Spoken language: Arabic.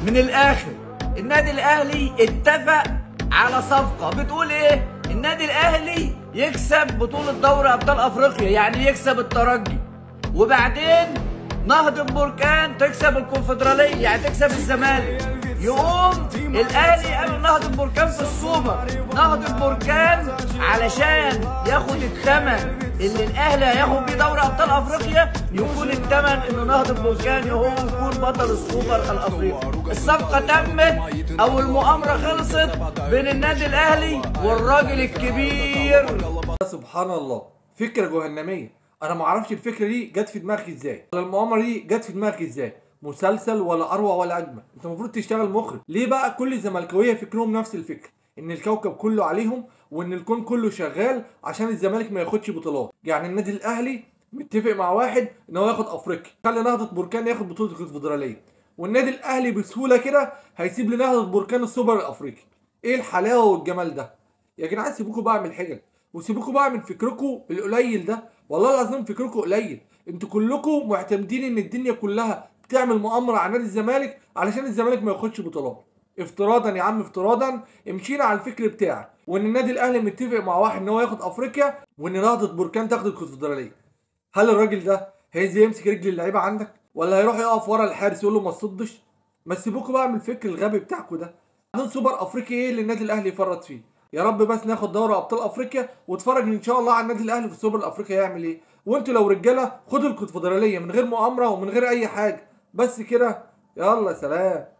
من الاخر النادي الاهلي اتفق على صفقه بتقول ايه؟ النادي الاهلي يكسب بطوله دوري ابطال افريقيا، يعني يكسب الترجي، وبعدين نهضة بركان تكسب الكونفدراليه، يعني تكسب الزمالك. يقوم الاهلي قالوا نهضة بركان في السوبر، نهضة بركان علشان ياخد الثمن اللي الاهلي هياخد بيه دوري ابطال افريقيا، يكون الثمن ان نهضة بركان هو يكون بطل السوبر الافريقي. الصفقه تمت او المؤامره خلصت بين النادي الاهلي والراجل الكبير. سبحان الله، فكره جهنميه. انا ما اعرفش الفكره دي جت في دماغك ازاي، ولا المؤامره دي جت في دماغك ازاي. مسلسل ولا اروع ولا اجمل. انت المفروض تشتغل مخرج. ليه بقى كل الزملكاويه فكرهم نفس الفكره، ان الكوكب كله عليهم وان الكون كله شغال عشان الزمالك ما ياخدش بطولات؟ يعني النادي الاهلي متفق مع واحد ان هو ياخد افريقيا، خلي نهضه بركان ياخد بطوله الكونفدراليه، والنادي الاهلي بسهوله كده هيسيب لنهضه بركان السوبر الافريقي. ايه الحلاوه والجمال ده يا جدعان؟ سيبوكوا بقى من الحجج، وسيبوكوا بقى من فكركم القليل ده. والله العظيم فكركم قليل. انتوا كلكم معتمدين ان الدنيا كلها بتعمل مؤامره على نادي الزمالك علشان الزمالك ما ياخدش بطولات. افتراضا يا عم، افتراضا مشينا على الفكر بتاعك، وان النادي الاهلي متفق مع واحد ان هو ياخد افريقيا، وان نهضه بركان تاخد الكونفدراليه. هل الراجل ده هينزل يمسك رجل اللعيبه عندك، ولا هيروح يقف ورا الحارس يقول له ما تصدش؟ ما تسيبوكوا بقى من الفكر الغبي بتاعكم ده. بعدين سوبر افريقي ايه اللي النادي الاهلي يفرط فيه؟ يا رب بس ناخد دوري ابطال افريقيا، واتفرج ان شاء الله على النادي الاهلي في السوبر الافريقي هيعمل ايه. وانتوا لو رجاله خدوا الكونفدراليه من غير مؤامره ومن غير اي حاجه، بس كده. يلا سلام.